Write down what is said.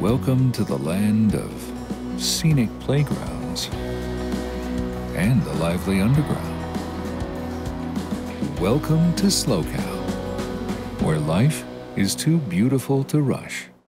Welcome to the land of scenic playgrounds and the lively underground. Welcome to SLO CAL, where life is too beautiful to rush.